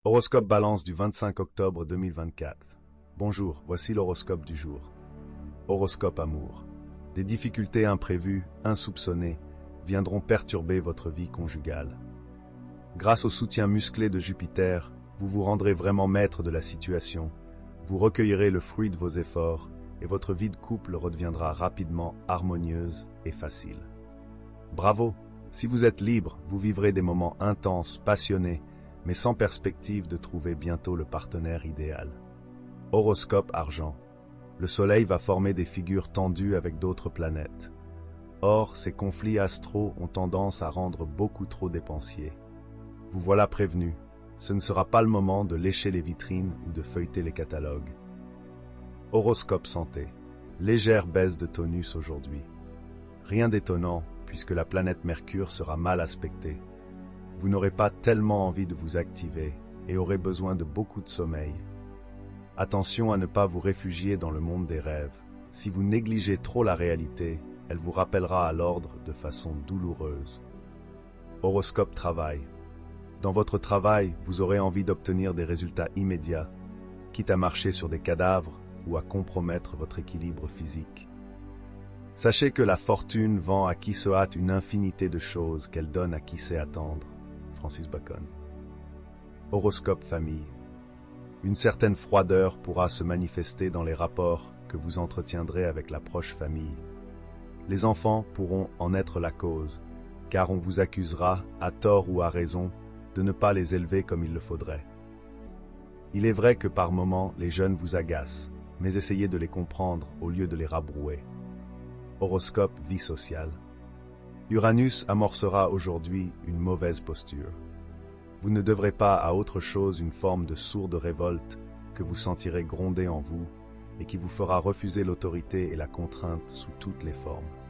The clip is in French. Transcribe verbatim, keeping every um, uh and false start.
Horoscope Balance du vingt-cinq octobre deux mille vingt-quatre. Bonjour, voici l'horoscope du jour. Horoscope Amour. Des difficultés imprévues, insoupçonnées, viendront perturber votre vie conjugale. Grâce au soutien musclé de Jupiter, vous vous rendrez vraiment maître de la situation, vous recueillerez le fruit de vos efforts et votre vie de couple redeviendra rapidement harmonieuse et facile. Bravo! Si vous êtes libre, vous vivrez des moments intenses, passionnés, mais sans perspective de trouver bientôt le partenaire idéal. Horoscope Argent. Le Soleil va former des figures tendues avec d'autres planètes. Or, ces conflits astraux ont tendance à rendre beaucoup trop dépensiers. Vous voilà prévenu, ce ne sera pas le moment de lécher les vitrines ou de feuilleter les catalogues. Horoscope Santé. Légère baisse de tonus aujourd'hui. Rien d'étonnant, puisque la planète Mercure sera mal aspectée. Vous n'aurez pas tellement envie de vous activer et aurez besoin de beaucoup de sommeil. Attention à ne pas vous réfugier dans le monde des rêves. Si vous négligez trop la réalité, elle vous rappellera à l'ordre de façon douloureuse. Horoscope Travail. Dans votre travail, vous aurez envie d'obtenir des résultats immédiats, quitte à marcher sur des cadavres ou à compromettre votre équilibre physique. Sachez que la fortune vend à qui se hâte une infinité de choses qu'elle donne à qui sait attendre. Francis Bacon. Horoscope Famille. Une certaine froideur pourra se manifester dans les rapports que vous entretiendrez avec la proche famille. Les enfants pourront en être la cause, car on vous accusera, à tort ou à raison, de ne pas les élever comme il le faudrait. Il est vrai que par moments, les jeunes vous agacent, mais essayez de les comprendre au lieu de les rabrouer. Horoscope Vie sociale. Uranus amorcera aujourd'hui une mauvaise posture. Vous ne devrez pas à autre chose une forme de sourde révolte que vous sentirez gronder en vous et qui vous fera refuser l'autorité et la contrainte sous toutes les formes.